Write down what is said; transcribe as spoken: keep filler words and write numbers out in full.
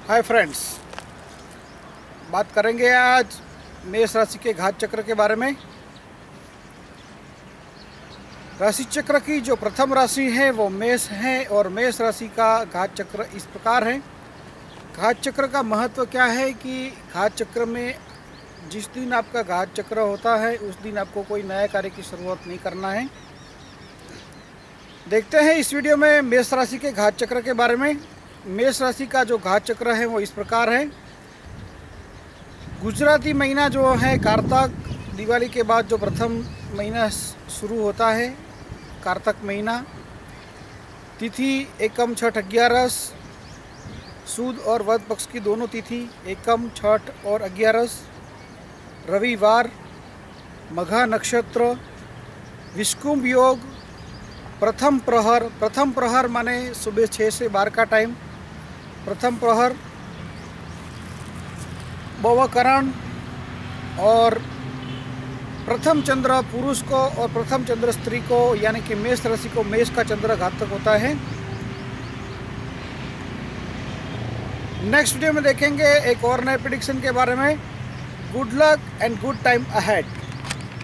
Hi friends, बात करेंगे आज मेष राशि के घात चक्र के बारे में। राशि चक्र की जो प्रथम राशि है वो मेष है और मेष राशि का घात चक्र इस प्रकार है। घात चक्र का महत्व क्या है कि घात चक्र में जिस दिन आपका घात चक्र होता है उस दिन आपको कोई नया कार्य की शुरुआत नहीं करना है। देखते हैं इस वीडियो में मेष राशि के घात चक्र के बारे में। मेष राशि का जो घात चक्र है वो इस प्रकार है। गुजराती महीना जो है कारतक, दिवाली के बाद जो प्रथम महीना शुरू होता है कारतक महीना, तिथि एकम छठ ग्यारस, सूद और वद पक्ष की दोनों तिथि एकम छठ और ग्यारस, रविवार, मघा नक्षत्र, विषुकुंभ योग, प्रथम प्रहर। प्रथम प्रहर माने सुबह छः से बारह का टाइम, प्रथम प्रहर, बवकरण और प्रथम चंद्र पुरुष को और प्रथम चंद्र स्त्री को, यानी कि मेष राशि को मेष का चंद्र घातक होता है। नेक्स्ट वीडियो में देखेंगे एक और नए प्रेडिक्शन के बारे में। Good luck and good time ahead.